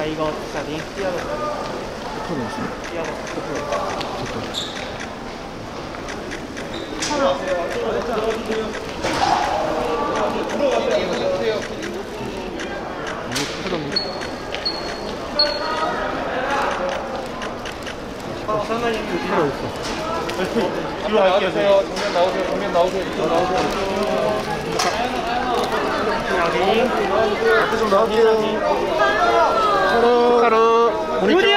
이거 자리 띄어서 띄어서 상당히 뒤로 있어. 뒤로 갈게요. 정면 나오세요. 정면 나오세요. 이쪽 나오세요. 여기. 앞에 좀 나올게요. 가로. 문이야.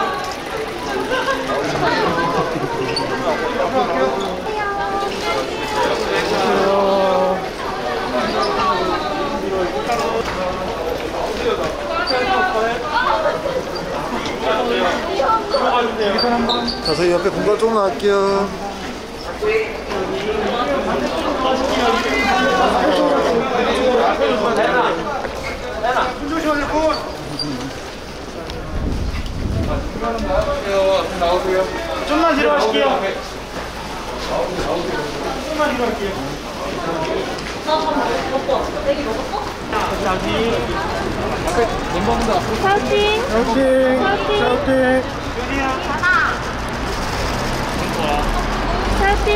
자, 저희 옆에 공간 좀 나갈게요. 나오세요. 좀만 뒤로 하실게요. 좀만 뒤로 할게요. 여기. 파이팅! 샤우팅! 샤우팅! 파이팅!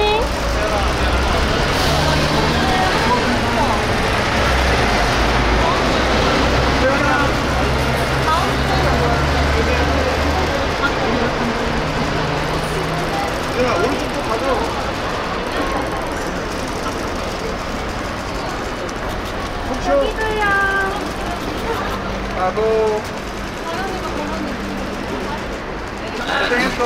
오른쪽도 가죠. 여기도요. 나도. 고생했어.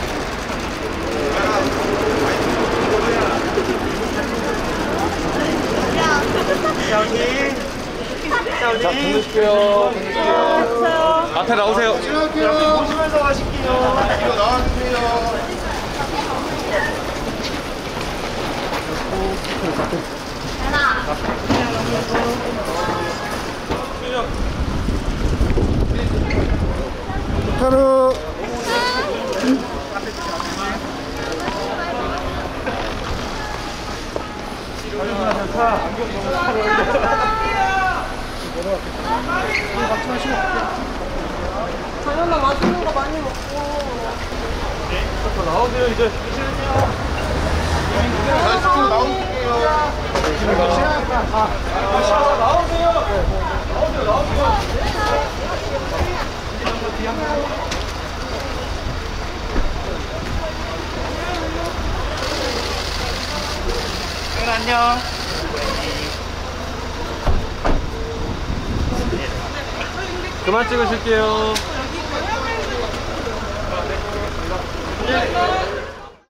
여기. 자, 보내실게요. 앞에 나오세요. 여기 보시면서 가실게요. 이거 나와주세요. 하루. 당연히 맛있는 거 많이 먹고. 나오세요 이제. 안녕. 그만 찍으실게요.